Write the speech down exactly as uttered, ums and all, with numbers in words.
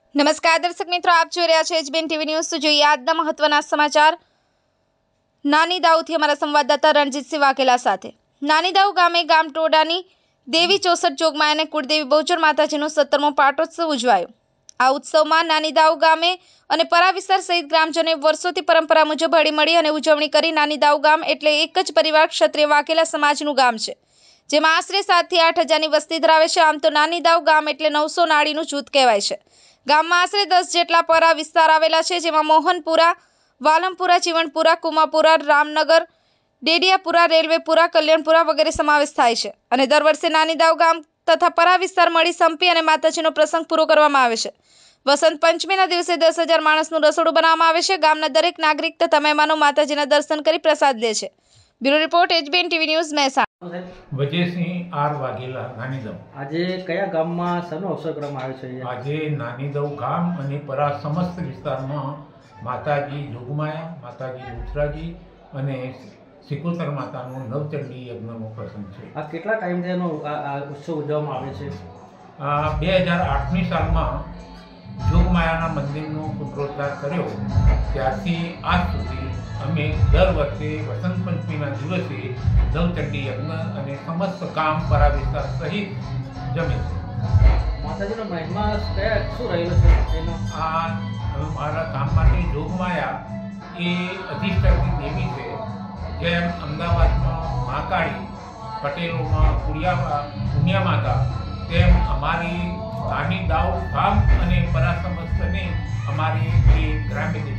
નમસ્કાર દર્શક મિત્રો, આપ જોઈ રહ્યા છો એચબીએન ટીવી ન્યૂઝ। તો જોઈએ આજના મહત્વના સમાચાર નાની દાઉથી અમારા સંવાદદાતા રણજીતસિંહ વાઘેલા સાથે। નાની દાઉ ગામે ગામ ટોડાની દેવી ચોસઠ જોગમાયા અને કુળદેવી બહુચર માતાજીનો સત્તરમો પાટોત્સવ ઉજવાયો। આ ઉત્સવમાં નાની દાઉ ગામે અને પરા વિસ્તાર સહિત ગ્રામજનોએ વર્ષોથી પરંપરા મુજબ હળીમળી અને ઉજવણી કરી। નાની દાઉ ગામ એટલે એક જ પરિવાર ક્ષત્રિય વાઘેલા સમાજનું ગામ છે, જેમાં આશરે સાત થી આઠ હજારની વસ્તી ધરાવે છે। આમ તો નાની દાઉ ગામ એટલે નવસો નાળીનું જૂથ કહેવાય છે। ગામમાં આશરે દસ જેટલા પરા વિસ્તાર આવેલા છે, જેમાં મોહનપુરા, વાલમપુરા, જીવણપુરા, કુમાપુરા, રામનગર, ડેડિયાપુરા, રેલવેપુરા, કલ્યાણપુરા વગેરે સમાવેશ થાય છે। અને દર વર્ષે નાની દાઉ ગામ તથા પરા વિસ્તાર મળી સંપી અને માતાજીનો પ્રસંગ પૂરો કરવામાં આવે છે। વસંત પંચમીના દિવસે દસ હજાર માણસનું રસોડું બનાવવામાં આવે છે। ગામના દરેક નાગરિક તથા મહેમાનો માતાજીના દર્શન કરી પ્રસાદ લે છે। Bureau report HBN TV news Mehsana. Vijaysinh R Vaghela, નાની દઉ। આજે કયા ગામમાં શાનો અવસર કરવામાં આવે છે? આજે નાની દઉ ગામ અને પરા સમસ્ત વિસ્તારમાં માતાજી જોગમાયા, માતાજી ઉછરાજી અને સિકોતર માતાનો નવચંડી યજ્ઞનો પ્રસંગ છે। આ કેટલા ટાઈમથી એનો આ ઉત્સવ ઉજવવામાં આવે છે? આ બે હજાર આઠની સાલમાં જોગમાયાના મંદિરનો પુનરોદ્ધાર કર્યો, ત્યારથી આજ સુધી અમે દર વર્ષે વસંત પંચમીના દિવસે નવચંડી યજ્ઞ અને સમસ્ત ગામ પરા વિસ્તાર સહિત જમે છે। માતાજીનો મહિમા કયા શું રહેલો છે એનો? આ મારા ગામ માટે જોગમાયા એ અધિષ્ઠાની દેવી છે। જેમ અમદાવાદમાં મહાકાળી, પટેલોમાં કુડિયા પુણ્યા માતા, તેમ અમારી નાની દાઉ ગામ અને પરા સમસ્તને અમારી એ ગ્રામ્ય